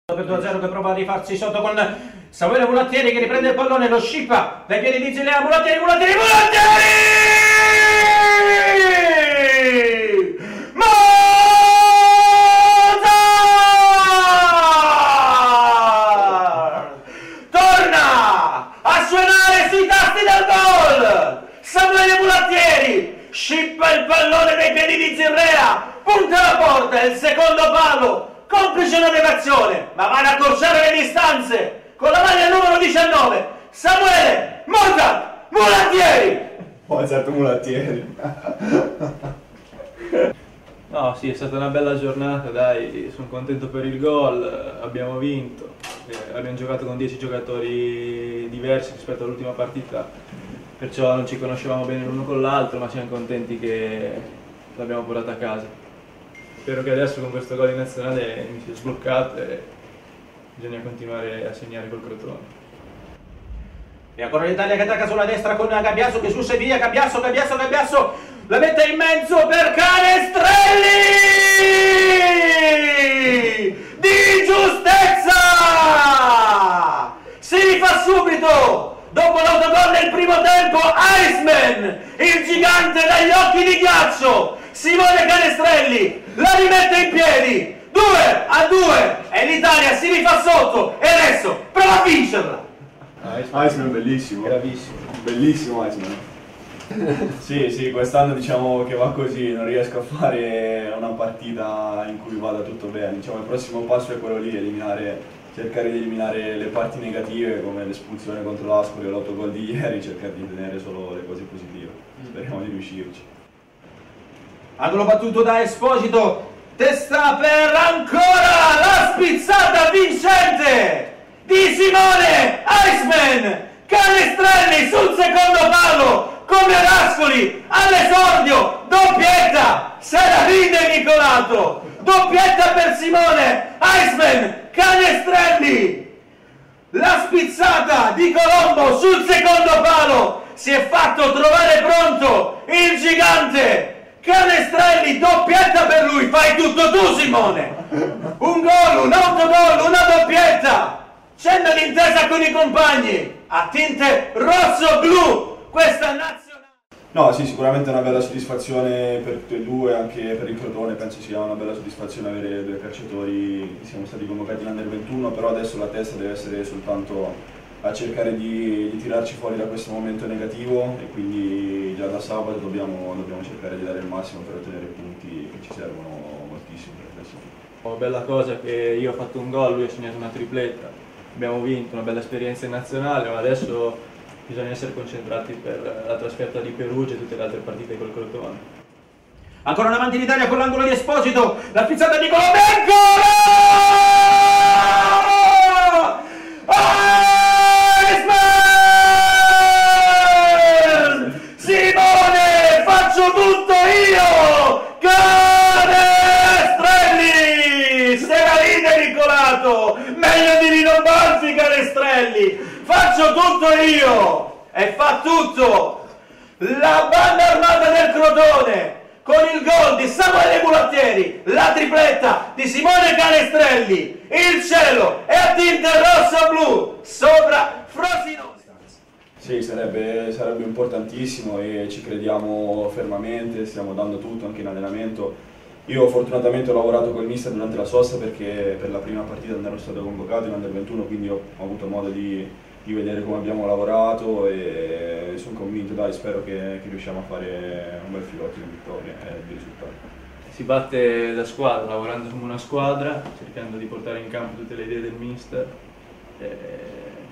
Per 2-0 che prova a rifarsi sotto con Samuele Mulattieri che riprende il pallone, lo scippa dai piedi di Zilea. Mulattieri! Mulattieri! Torna a suonare sui tasti del gol! Samuele Mulattieri scippa il pallone dai piedi di Zirrea, punta la porta, il secondo palo, complice una deviazione, ma va ad accorciare le distanze con la maglia numero 19, Samuele Mulattieri! Mozart Mulattieri. No, sì, è stata una bella giornata, dai, sono contento per il gol, abbiamo vinto, abbiamo giocato con 10 giocatori diversi rispetto all'ultima partita, perciò non ci conoscevamo bene l'uno con l'altro, ma siamo contenti che l'abbiamo portata a casa. Spero che adesso con questo gol in nazionale mi sia sbloccato e bisogna continuare a segnare col Crotone. E ancora l'Italia che attacca sulla destra con Gabbiaso che su via, Gabbiaso, la mette in mezzo per Canestrelli! Di giustezza! Si rifà subito! Dopo l'autogol nel primo tempo, Iceman, il gigante dagli occhi di ghiaccio, Simone Canestrelli, la rimette in piedi, 2-2, e l'Italia si rifà sotto, e adesso prova a vincerla! Iceman bellissimo. Bravissimo. Bellissimo Iceman. Sì, quest'anno diciamo che va così, non riesco a fare una partita in cui vada tutto bene. Diciamo il prossimo passo è quello lì, cercare di eliminare le parti negative come l'espulsione contro l'Ascoli o l'autogol di ieri, cercare di tenere solo le cose positive. Speriamo di riuscirci. Angolo battuto da Esposito, testa per ancora la spizzata vincente di Simone Iceman Canestrelli sul secondo palo come Ascoli all'esordio, doppietta, se la ride Nicolato, doppietta per Simone Iceman Canestrelli, la spizzata di Colombo sul secondo palo, si è fatto trovare pronto il gigante Canestrelli, doppietta per lui, fai tutto tu Simone, un gol, un autogol, una doppietta, scende l'intesa con i compagni, a tinte rosso-blu, questa nazionale. No, sì, sicuramente è una bella soddisfazione per tutti e due, anche per il Crotone, penso sia una bella soddisfazione avere due calciatori che siamo stati convocati in Under 21, però adesso la testa deve essere soltanto a cercare di tirarci fuori da questo momento negativo e quindi già da sabato dobbiamo cercare di dare il massimo per ottenere i punti che ci servono moltissimo per la classifica. Bella cosa che io ho fatto un gol, lui ha segnato una tripletta, abbiamo vinto, una bella esperienza in nazionale, ma adesso bisogna essere concentrati per la trasferta di Perugia e tutte le altre partite col Crotone. Ancora in avanti l'Italia con l'angolo di Esposito, la pizzata di Colomenco! Iceman! Simone, faccio tutto io! Canestrelli! Se la ride Nicolato! Meglio di Nino Banfi, Canestrelli! Faccio tutto io! E fa tutto! La banda armata del Crotone! Con il gol di Samuele Mulattieri, la tripletta di Simone Canestrelli, il cielo è a tinte rosso-blu sopra Frosinone. Sì, sarebbe importantissimo e ci crediamo fermamente, stiamo dando tutto anche in allenamento. Io fortunatamente ho lavorato col mister durante la sosta perché per la prima partita non ero stato convocato in Under 21, quindi ho avuto modo di vedere come abbiamo lavorato e sono convinto, dai, spero che riusciamo a fare un bel filotto di vittorie e di risultati. Si batte da squadra, lavorando come una squadra, cercando di portare in campo tutte le idee del mister.